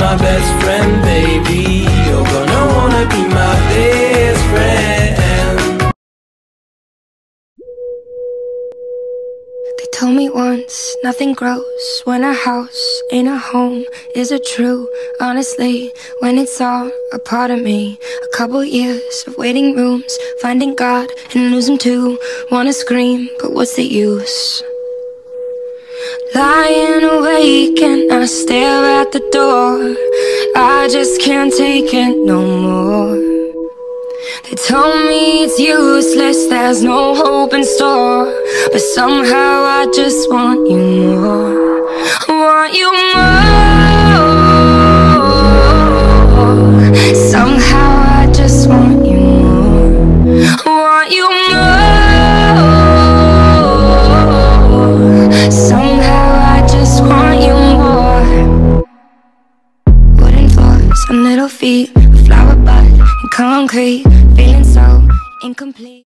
my best friend, baby. You're gonna wanna be my best friend. They told me once, nothing grows when a house ain't a home. Is it true? Honestly, when it's all a part of me. A couple years of waiting rooms, finding God and losing too. Wanna scream, but what's the use? Lying awake and I stare at the door. I just can't take it no more. They told me it's useless, there's no hope in store. But somehow I just want you more. I want you more. Somehow I just want you more. I want you more. Somehow I just want you more. Wooden floors and little feet, a flower bud and concrete, feeling so incomplete.